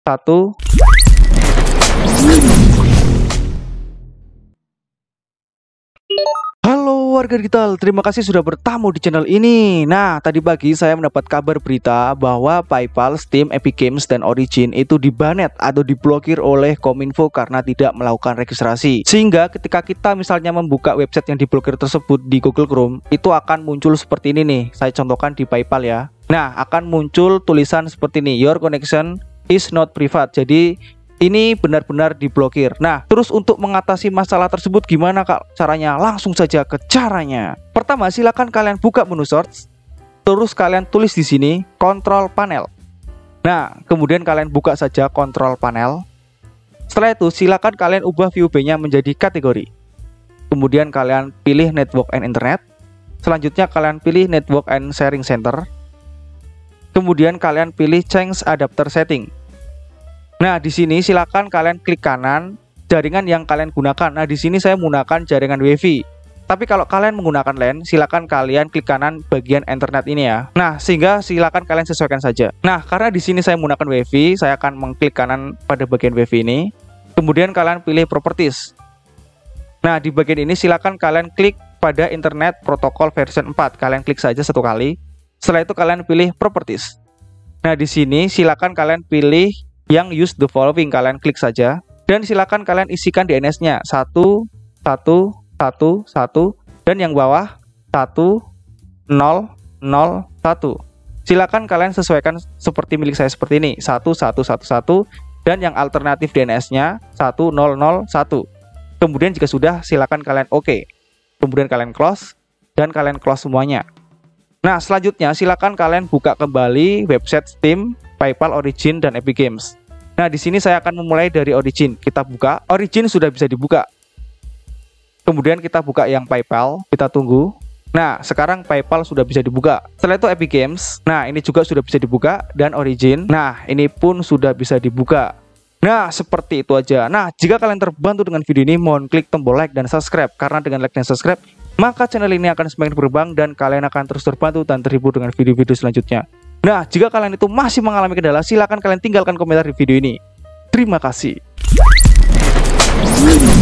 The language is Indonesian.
1. Halo warga digital, terima kasih sudah bertamu di channel ini. Nah, tadi pagi saya mendapat kabar berita bahwa PayPal, Steam, Epic Games, dan Origin itu dibanet atau diblokir oleh Kominfo karena tidak melakukan registrasi. Sehingga ketika kita misalnya membuka website yang diblokir tersebut di Google Chrome, itu akan muncul seperti ini nih. Saya contohkan di PayPal ya. Nah, akan muncul tulisan seperti ini, your connection is not private. Jadi ini benar-benar diblokir. Nah, terus untuk mengatasi masalah tersebut gimana Kak caranya? Langsung saja ke caranya. Pertama, silakan kalian buka menu search. Terus kalian tulis di sini control panel. Nah, kemudian kalian buka saja control panel. Setelah itu, silakan kalian ubah view B-nya menjadi kategori. Kemudian kalian pilih network and internet. Selanjutnya kalian pilih network and sharing center. Kemudian kalian pilih change adapter setting. Nah, di sini silakan kalian klik kanan jaringan yang kalian gunakan. Nah, di sini saya menggunakan jaringan WiFi. Tapi kalau kalian menggunakan LAN, silakan kalian klik kanan bagian internet ini ya. Nah, sehingga silakan kalian sesuaikan saja. Nah, karena di sini saya menggunakan WiFi, saya akan mengklik kanan pada bagian WiFi ini. Kemudian kalian pilih properties. Nah, di bagian ini silakan kalian klik pada internet protokol version 4. Kalian klik saja satu kali. Setelah itu kalian pilih properties. Nah, di sini silakan kalian pilih yang use the following, kalian klik saja dan silakan kalian isikan DNS-nya 1 1 1 1 dan yang bawah 1 0 0 1. Silakan kalian sesuaikan seperti milik saya seperti ini 1 1 1 1 dan yang alternatif DNS-nya 1 0 0 1. Kemudian jika sudah silakan kalian oke. Kemudian kalian close dan kalian close semuanya. Nah, selanjutnya silakan kalian buka kembali website Steam, PayPal, Origin, dan Epic Games. Nah, di sini saya akan memulai dari Origin. Kita buka. Origin sudah bisa dibuka. Kemudian kita buka yang PayPal. Kita tunggu. Nah, sekarang PayPal sudah bisa dibuka. Setelah itu Epic Games. Nah, ini juga sudah bisa dibuka. Dan Origin. Nah, ini pun sudah bisa dibuka. Nah, seperti itu aja. Nah, jika kalian terbantu dengan video ini, mohon klik tombol like dan subscribe. Karena dengan like dan subscribe, maka channel ini akan semakin berkembang dan kalian akan terus terbantu dan terhibur dengan video-video selanjutnya. Nah, jika kalian itu masih mengalami kendala, silakan kalian tinggalkan komentar di video ini. Terima kasih.